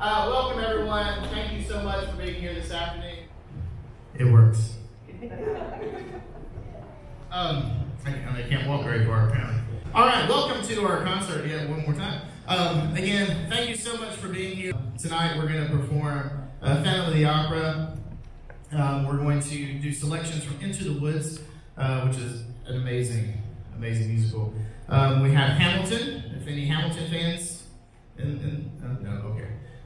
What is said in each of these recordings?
Welcome everyone. Thank you so much for being here this afternoon. It works. I can't walk very far apparently. All right, welcome to our concert yet one more time. Again, thank you so much for being here. Tonight we're going to perform Phantom of the Opera. We're going to do selections from Into the Woods, which is an amazing musical. We have Hamilton, if any Hamilton fans. No, okay.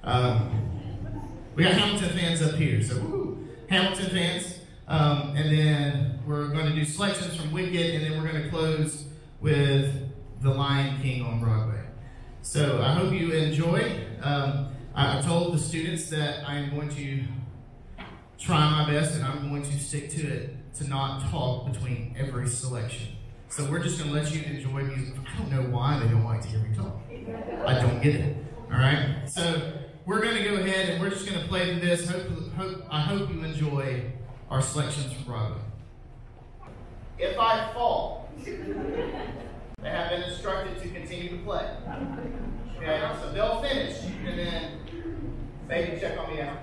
We got Hamilton fans up here, so woo-hoo. Hamilton fans. And then we're going to do selections from Wicked, and then we're going to close with The Lion King on Broadway. So I hope you enjoy. I told the students that I am going to try my best, and I'm going to stick to it, to not talk between every selection. So we're just going to let you enjoy music. I don't know why they don't like to hear me talk. I don't get it. All right? So we're going to go ahead and we're just going to play through this. I hope you enjoy our selections from Broadway. If I fall, they have been instructed to continue to play. Okay? So they'll finish and then maybe check on me out.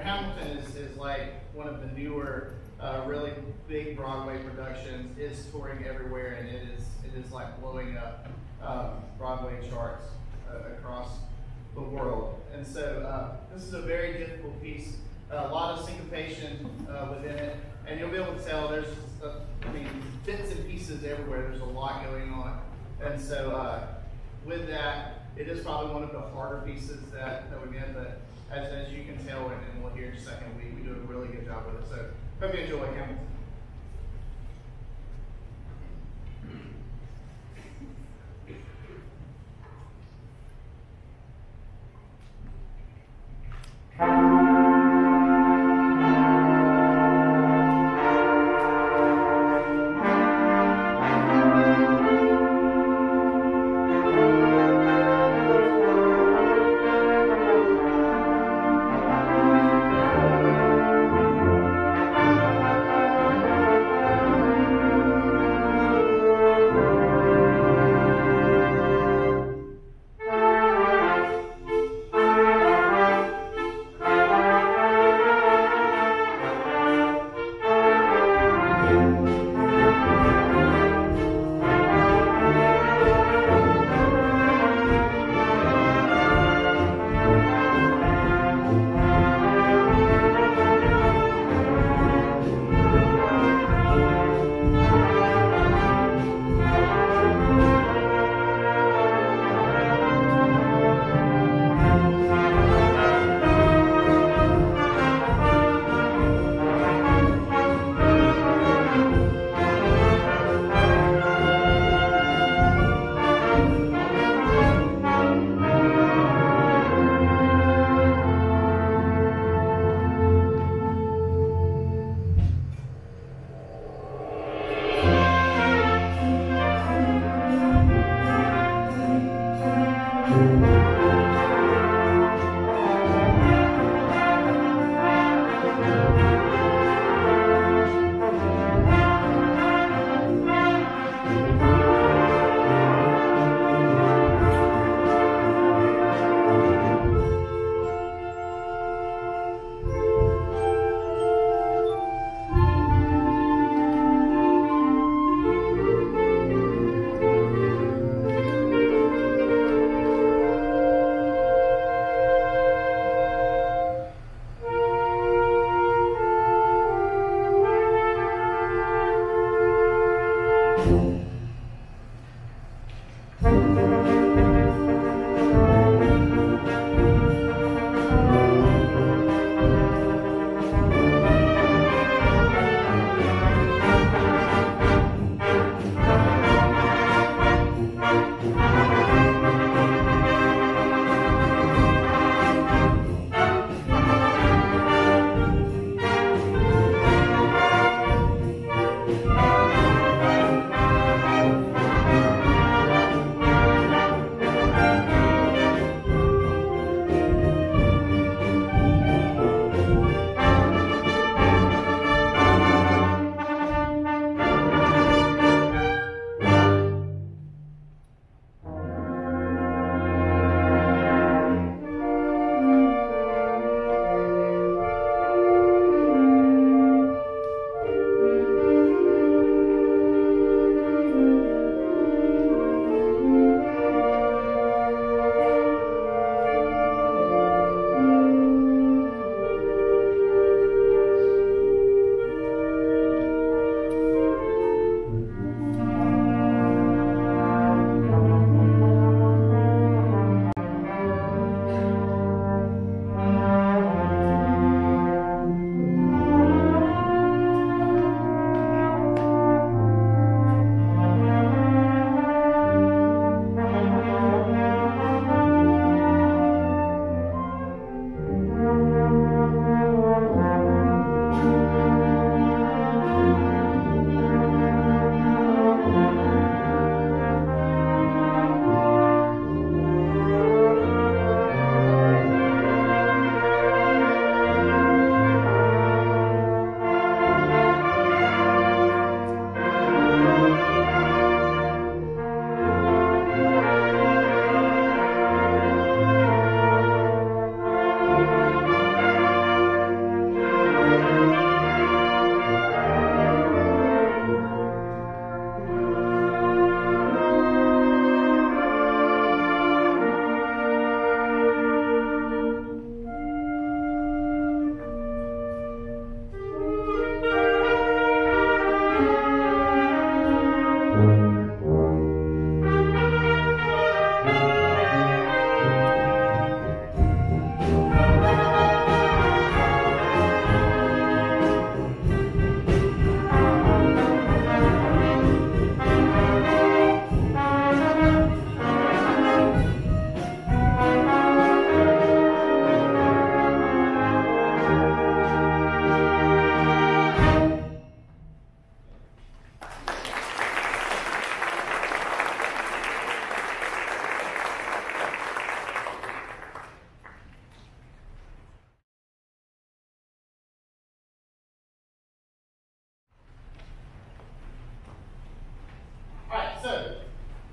Hamilton is like one of the newer, really big Broadway productions. It's touring everywhere, and it is like blowing up Broadway charts across the world. And so this is a very difficult piece. A lot of syncopation within it, and you'll be able to tell there's, bits and pieces everywhere. There's a lot going on, and so with that, it is probably one of the harder pieces that we get. But as you can tell, and we'll hear in a second, we do a really good job with it. So hope you enjoy Hamilton.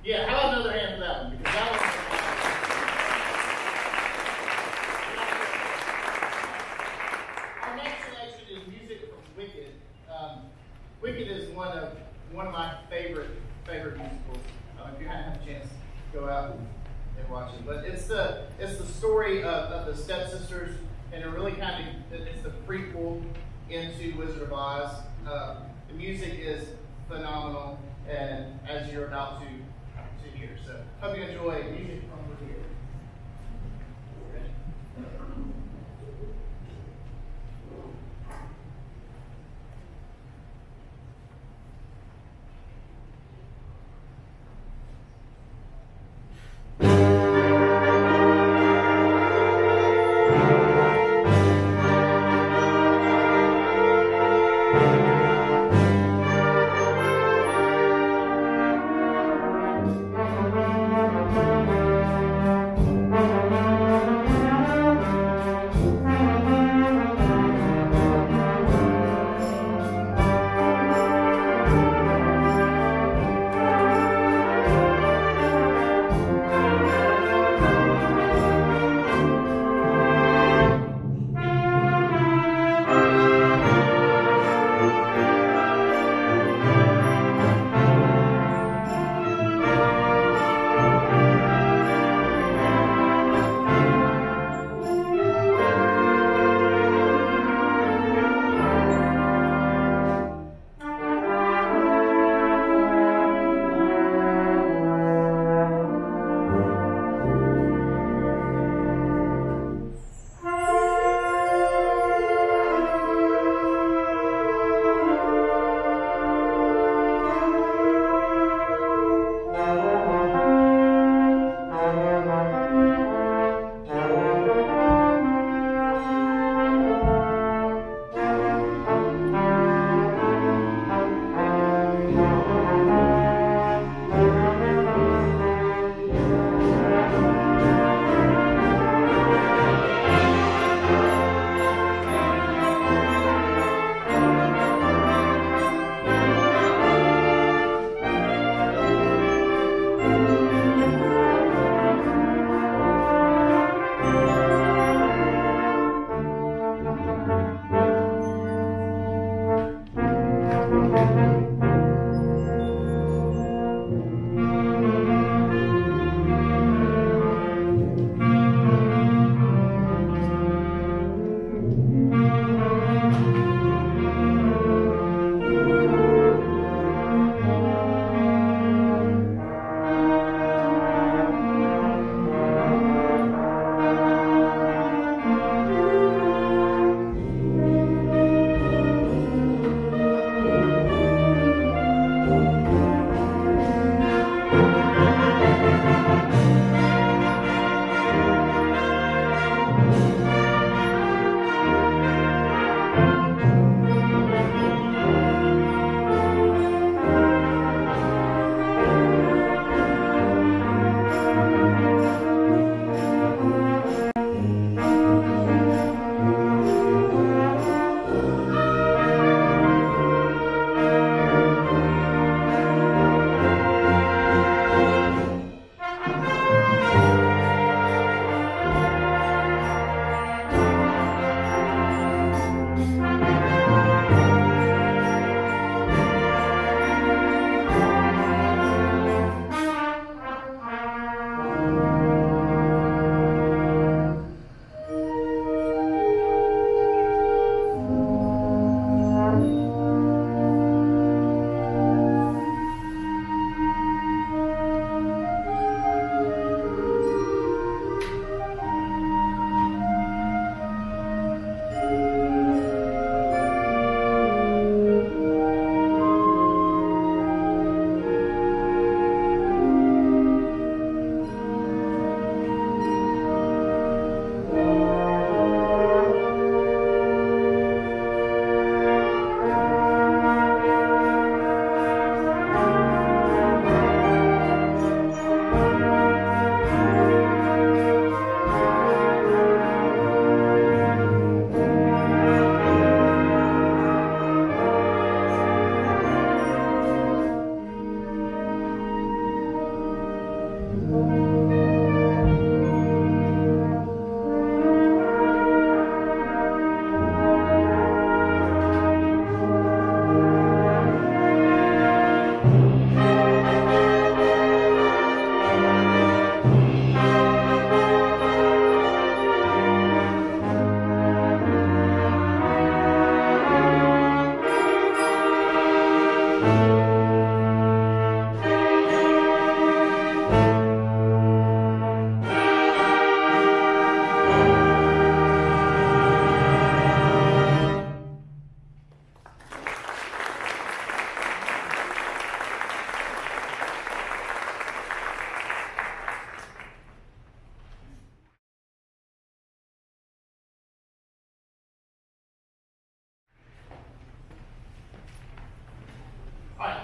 Yeah, how about another hand for that one? Because that one. Our next selection is music from Wicked. Wicked is one of my favorite musicals. If you haven't had a chance, go out and watch it. But it's the story of the stepsisters, and it really it's the prequel into Wizard of Oz. The music is phenomenal, and as you're about to hear. So hope you enjoy music from Wicked.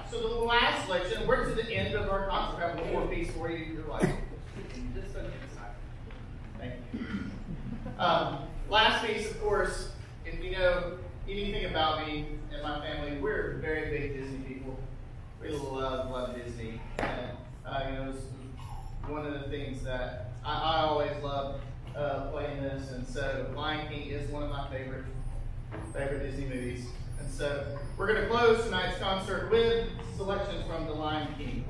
So the last selection, we're to the end of our concert. I have one more piece for you. You're like, just so inside. Thank you. Last piece, of course, if you know anything about me and my family, we're very big Disney people. We love Disney. And, it's one of the things that I always love playing this. And so Lion King is one of my favorite Disney movies. And so we're going to close tonight's concert with selections from The Lion King.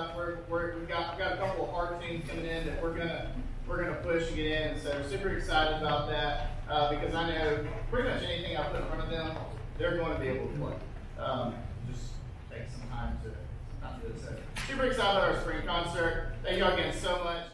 we've got a couple of hard tunes coming in that we're gonna push to get in, and so super excited about that because I know pretty much anything I put in front of them, they're going to be able to play. Just take some time to not do it. So super excited about our spring concert. Thank y'all again so much.